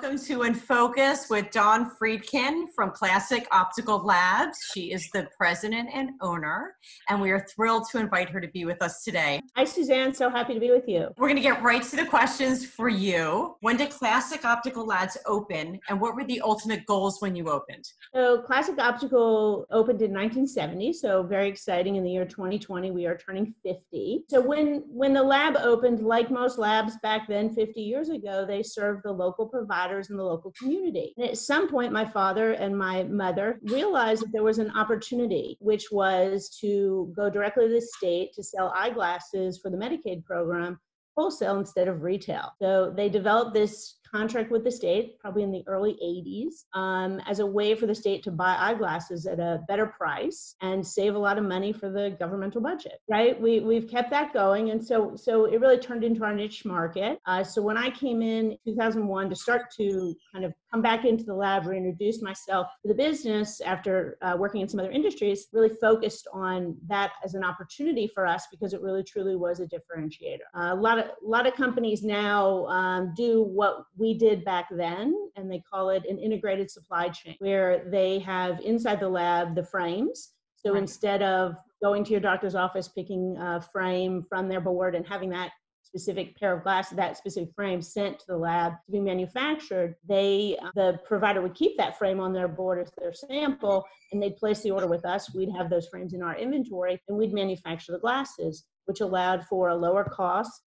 welcome to InFocus with Dawn Friedkin from Classic Optical Labs. She is the president and owner, and we are thrilled to invite her to be with us today. Hi, Suzanne. So happy to be with you. We're going to get right to the questions for you. When did Classic Optical Labs open, and what were the ultimate goals when you opened? So Classic Optical opened in 1970, so very exciting. In the year 2020, we are turning 50. So when the lab opened, like most labs back then 50 years ago, they served the local providers in the local community. And at some point, my father and my mother realized that there was an opportunity, which was to go directly to the state to sell eyeglasses for the Medicaid program wholesale instead of retail. So they developed this contract with the state, probably in the early 80s, as a way for the state to buy eyeglasses at a better price and save a lot of money for the governmental budget, right? We've kept that going. And so it really turned into our niche market. So when I came in 2001 to start to kind of come back into the lab, reintroduce myself to the business after working in some other industries, really focused on that as an opportunity for us because it really truly was a differentiator. A lot of companies now do what we did back then, and they call it an integrated supply chain, where they have inside the lab the frames. So instead of going to your doctor's office, picking a frame from their board and having that specific pair of glasses, that specific frame sent to the lab to be manufactured, the provider would keep that frame on their board as their sample, and they'd place the order with us. We'd have those frames in our inventory, and we'd manufacture the glasses, which allowed for a lower cost,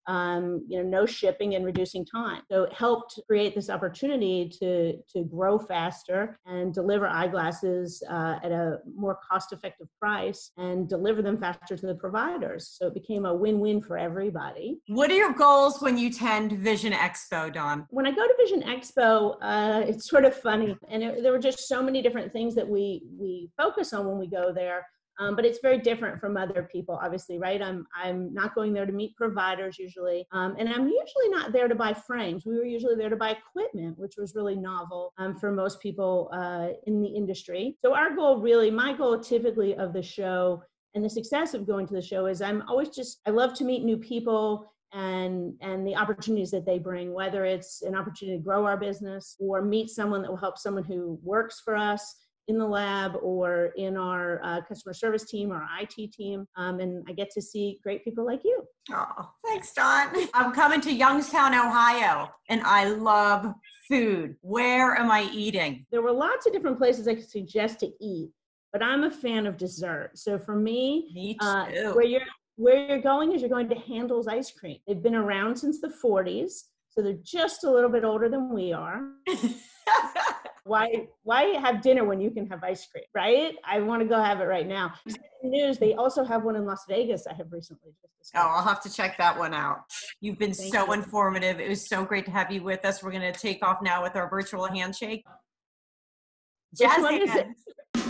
no shipping and reducing time. So it helped create this opportunity to grow faster and deliver eyeglasses at a more cost-effective price and deliver them faster to the providers. So it became a win-win for everybody. What are your goals when you attend Vision Expo, Dawn? When I go to Vision Expo, it's sort of funny. And there were just so many different things that we focus on when we go there. But it's very different from other people, obviously, right? I'm not going there to meet providers usually, and I'm usually not there to buy frames. We were usually there to buy equipment, which was really novel for most people in the industry. So my goal typically of the show and the success of going to the show is I love to meet new people and the opportunities that they bring, whether it's an opportunity to grow our business or meet someone that will help someone who works for us in the lab or in our customer service team or IT team. And I get to see great people like you. Oh, thanks, Dawn. I'm coming to Youngstown, Ohio, and I love food. Where am I eating? There were lots of different places I could suggest to eat, but I'm a fan of dessert. So for me too. Where you're going is you're going to Handel's Ice Cream. They've been around since the 40s, so they're just a little bit older than we are. Why have dinner when you can have ice cream, right? I want to go have it right now. News, they also have one in Las Vegas I have recently just discovered. Oh, I'll have to check that one out. You've been so informative. It was so great to have you with us. We're going to take off now with our virtual handshake. Which one is it?